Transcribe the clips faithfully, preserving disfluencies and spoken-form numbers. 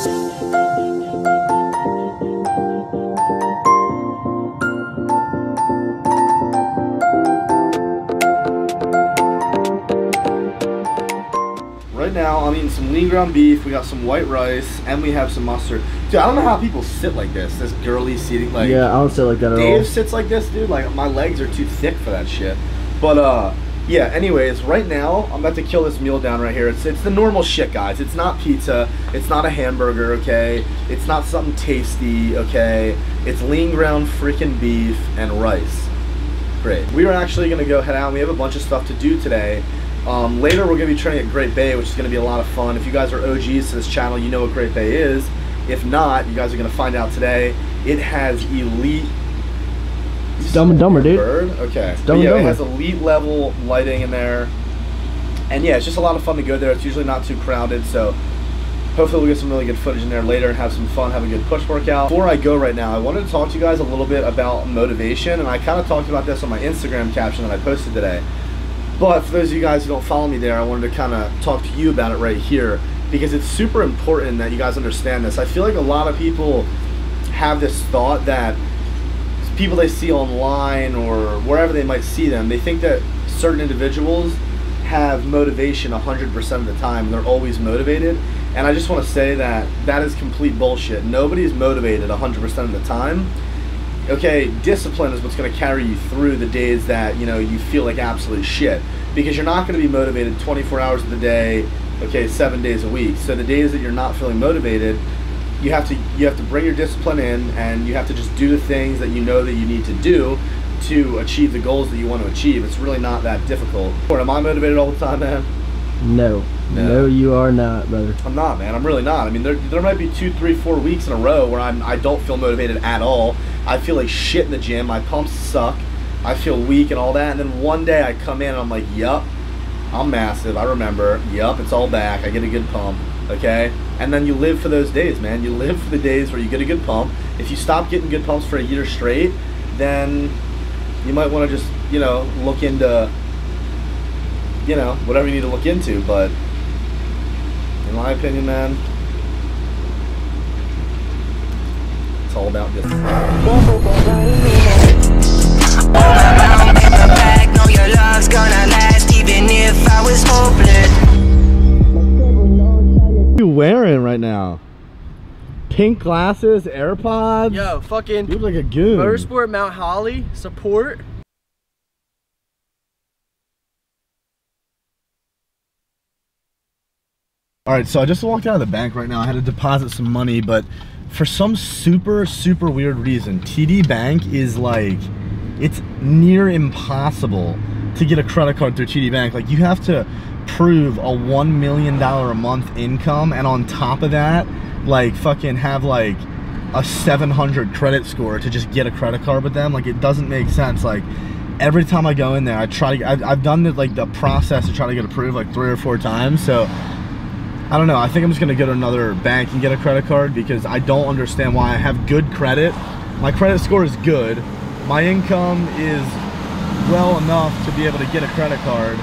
Right now, I'm eating some lean ground beef, we got some white rice, and we have some mustard. Dude, I don't know how people sit like this, this girly seating. Like, yeah, I don't sit like that at Dave all. sits like this, dude. Like, my legs are too thick for that shit. But, uh, yeah, anyways, right now, I'm about to kill this meal down right here. It's, it's the normal shit, guys. It's not pizza. It's not a hamburger, okay? It's not something tasty, okay? It's lean ground freaking beef and rice. Great. We are actually going to go head out, and we have a bunch of stuff to do today. Um, later, we're going to be training at Great Bay, which is going to be a lot of fun. If you guys are O Gs to this channel, you know what Great Bay is. If not, you guys are going to find out today. It has elite... It's Dumb and Dumber, dude. Bird? Okay. It's Dumb yeah, and it Dumber. has elite level lighting in there. And yeah, it's just a lot of fun to go there. It's usually not too crowded, so hopefully we'll get some really good footage in there later and have some fun, have a good push workout. Before I go right now, I wanted to talk to you guys a little bit about motivation, and I kind of talked about this on my Instagram caption that I posted today. But for those of you guys who don't follow me there, I wanted to kind of talk to you about it right here, because it's super important that you guys understand this. I feel like a lot of people have this thought that people they see online or wherever they might see them, they think that certain individuals have motivation one hundred percent of the time. They're always motivated. And I just want to say that that is complete bullshit. Nobody's motivated one hundred percent of the time. Okay, discipline is what's going to carry you through the days that, you know, you feel like absolute shit. Because you're not going to be motivated twenty-four hours of the day, okay, seven days a week. So the days that you're not feeling motivated, you have to you have to bring your discipline in, and you have to just do the things that you know that you need to do to achieve the goals that you want to achieve. It's really not that difficult. Or am I motivated all the time, man? No. No, no you are not, brother. I'm not, man. I'm really not. I mean, there, there might be two, three, four weeks in a row where I'm, I don't feel motivated at all. I feel like shit in the gym. My pumps suck. I feel weak and all that. And then one day I come in and I'm like, yup, I'm massive. I remember. Yup, it's all back. I get a good pump. Okay? And then you live for those days, man. You live for the days where you get a good pump. If you stop getting good pumps for a year straight, then you might want to just, you know, look into, you know, whatever you need to look into. But in my opinion, man, it's all about this. What are you wearing right now? Pink glasses, AirPods? Yo, fucking you look like a goon. Motorsport Mount Holly support. Alright, so I just walked out of the bank right now. I had to deposit some money, but for some super, super weird reason, T D Bank is like, it's near impossible to get a credit card through T D Bank. Like, you have to prove a one million dollars a month income, and on top of that, like, fucking have like a seven hundred credit score to just get a credit card with them. Like, it doesn't make sense. Like, every time I go in there, I try to, I've, I've done the, like, the process to try to get approved like three or four times, so I don't know. I think I'm just gonna go to another bank and get a credit card, because I don't understand why. I have good credit. My credit score is good. My income is well enough to be able to get a credit card.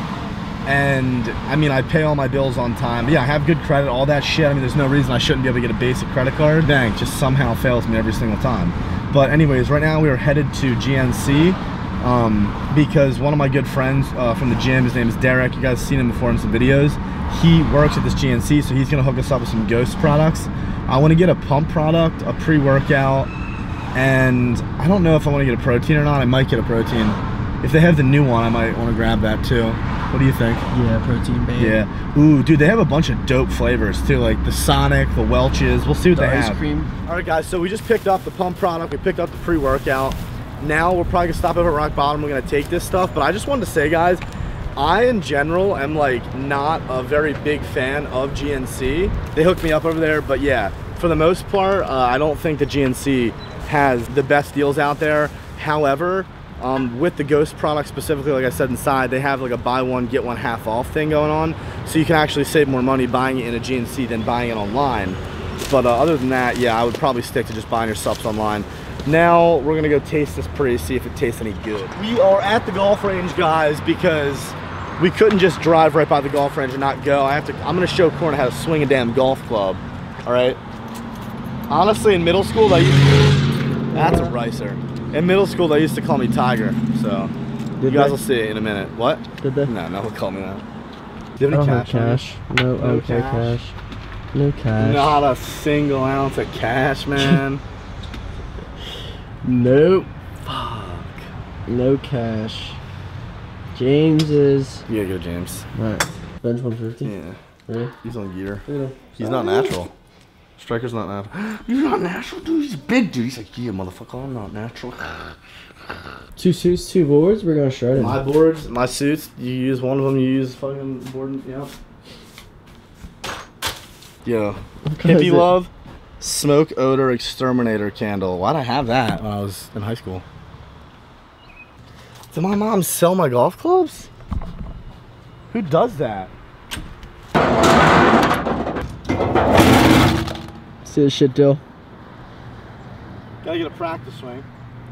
And I mean, I pay all my bills on time. But yeah, I have good credit, all that shit. I mean, there's no reason I shouldn't be able to get a basic credit card. Bank just somehow fails me every single time. But anyways, right now we are headed to G N C. Um, because one of my good friends uh, from the gym, his name is Derek, you guys have seen him before in some videos, he works at this G N C, so he's gonna hook us up with some Ghost products. I want to get a pump product, a pre-workout, and I don't know if I want to get a protein or not. I might get a protein. If they have the new one, I might want to grab that too. What do you think? Yeah, protein band. Yeah. Ooh, dude, they have a bunch of dope flavors too, like the Sonic, the Welch's. We'll see what the they ice have. cream. All right, guys, so we just picked up the pump product. We picked up the pre-workout. Now we're probably gonna stop over at Rock Bottom. We're gonna take this stuff, but I just wanted to say, guys, I in general am like not a very big fan of G N C. They hooked me up over there, but yeah, for the most part, uh, I don't think the G N C has the best deals out there. However, um, with the Ghost product specifically, like I said inside, they have like a buy one get one half off thing going on, so you can actually save more money buying it in a G N C than buying it online. But uh, other than that, yeah, I would probably stick to just buying your subs online. Now we're gonna go taste this pre, see if it tastes any good. We are at the golf range, guys, because we couldn't just drive right by the golf range and not go. I have to. I'm gonna show Corn how to swing a damn golf club. All right. Honestly, in middle school, they used that's a ricer. In middle school, they used to call me Tiger. So Did you guys they? will see it in a minute. What? Did they? No, no one call me that. Do you I have don't any have cash? cash. No, No okay, cash. cash. No cash. Not a single ounce of cash, man. Nope. Fuck. No cash. James is. You gotta go, James. Alright. Bench one fifty? Yeah. Really? He's on gear. Look at him. He's not natural. Striker's not natural. You're not natural, dude. He's big, dude. He's like, yeah, motherfucker, I'm not natural. Two suits, two boards. We're gonna shred it. My boards, my suits, you use one of them, you use fucking board, yeah. Yo, hippie love, smoke odor exterminator candle. Why'd I have that when I was in high school? Did my mom sell my golf clubs? Who does that? See this shit, Dill? Gotta get a practice swing.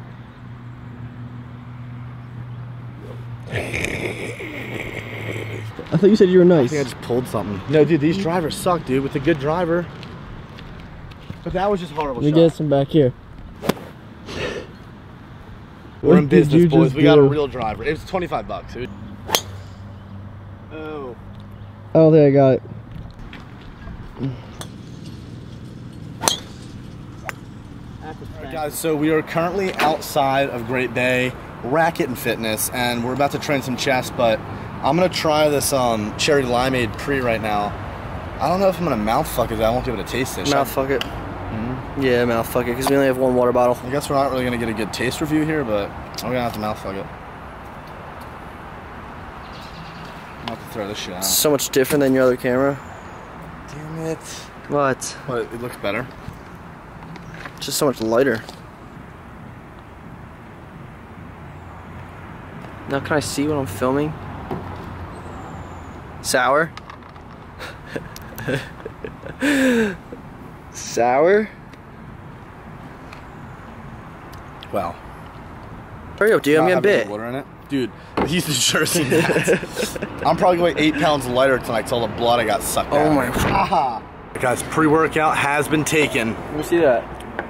I thought you said you were I nice. think I just pulled something. No, dude, these drivers suck, dude. With a good driver. But that was just horrible. Let me shot. get some back here. We're What in did business, you boys. just We got a do? real driver. It was twenty-five bucks, dude. Oh. I don't think I got it. Alright, guys, so we are currently outside of Great Bay Racket and Fitness, and we're about to train some chest, but I'm gonna try this um, cherry limeade pre right now. I don't know if I'm gonna mouth fuck it. I won't be able to taste it. Mouth fuck it. Mm-hmm. Yeah, mouth fuck it, because we only have one water bottle. I guess we're not really gonna get a good taste review here, but I'm gonna have to mouth fuck it. I'm gonna have to throw this shit out. So much different than your other camera. Damn it. What? But it looks better. Just so much lighter. Now can I see what I'm filming? Sour? Sour? Wow. Hurry up, dude, I'm getting bit. Water in it. Dude, he's the jersey. I'm probably going eight pounds lighter tonight because all the blood I got sucked out. Oh my god. Guys, pre-workout has been taken. Let me see that.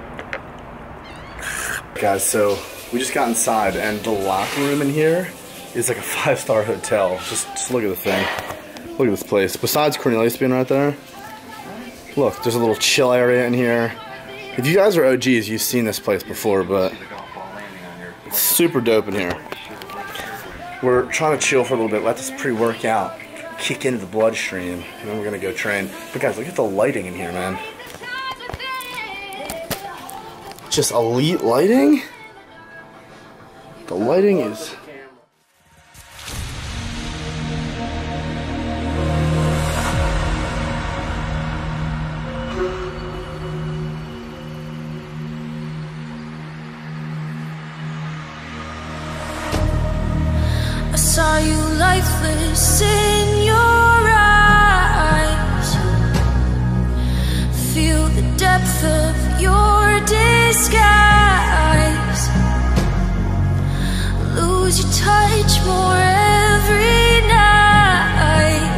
Guys, so we just got inside and the locker room in here is like a five-star hotel. Just, just look at the thing. Look at this place. Besides Cornelius being right there, look, there's a little chill area in here. If you guys are O Gs, you've seen this place before, but it's super dope in here. We're trying to chill for a little bit, let this pre-workout kick into the bloodstream, and then we're gonna go train. But guys, look at the lighting in here, man. Just elite lighting. The lighting is... I saw you lifeless in your eyes. Feel the depth of your disguise. Lose your touch more every night.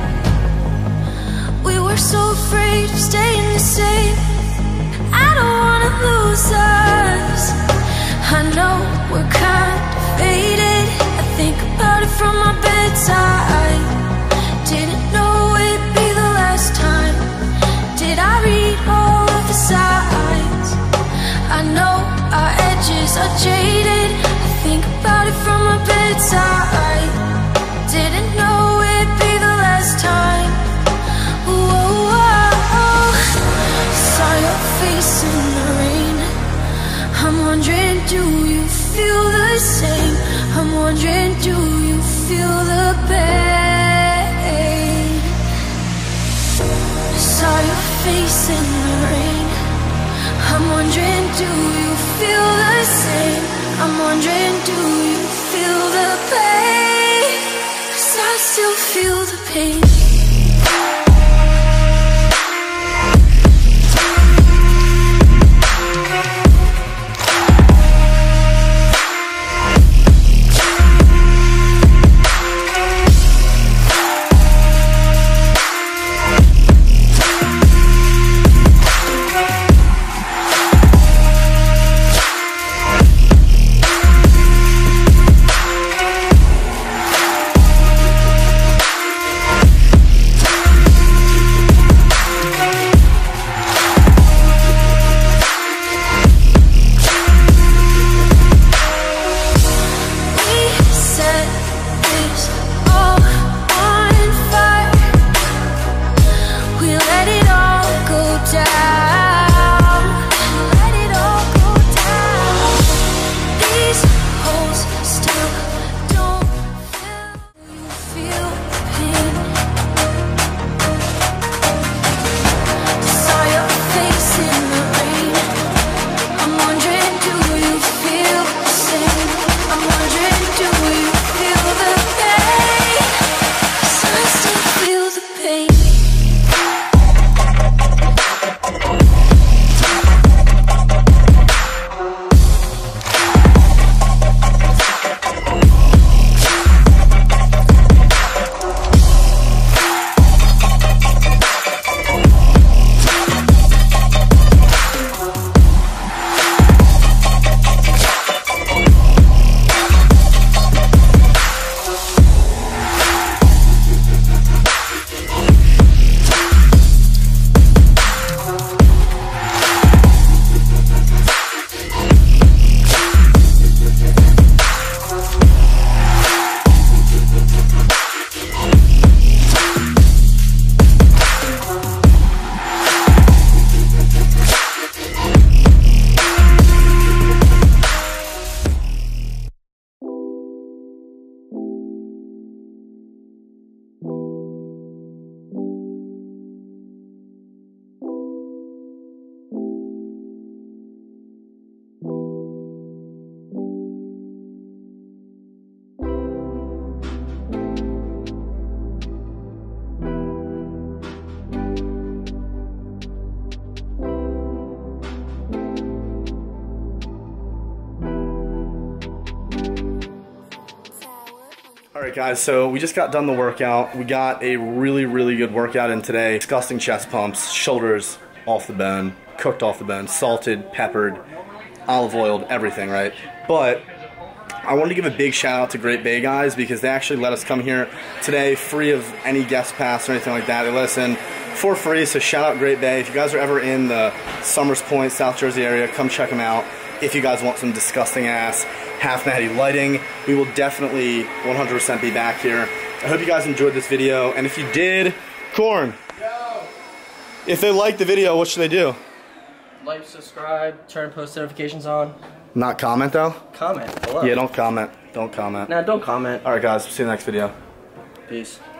We were so afraid of staying the same. I don't wanna lose us. I know we're kind of faded. I think about it from my bedside. Didn't know it'd be the last time. Did I read all of the signs? I know our edges are jaded. I think about it from my bedside. Didn't know it'd be the last time. Whoa, whoa. Saw your face in the rain. I'm wondering, do you feel the same? I'm wondering, do you feel the pain? Saw your face in the rain. I'm wondering, do you feel the same? I'm wondering, do you feel the pain? 'Cause I still feel the pain. Alright guys, so we just got done the workout. We got a really, really good workout in today. Disgusting chest pumps, shoulders off the bone, cooked off the bone, salted, peppered, olive oiled, everything, right? But I wanted to give a big shout out to Great Bay guys because they actually let us come here today free of any guest pass or anything like that. They let us in for free, so shout out Great Bay. If you guys are ever in the Summers Point, South Jersey area, come check them out. If you guys want some disgusting ass half natty lighting, we will definitely one hundred percent be back here. I hope you guys enjoyed this video, and if you did, Corn, Yo. if they like the video, what should they do? Like, subscribe, turn post notifications on. Not comment though? Comment below. Yeah, don't comment. Don't comment. Nah, don't comment. Alright guys, see you in the next video. Peace.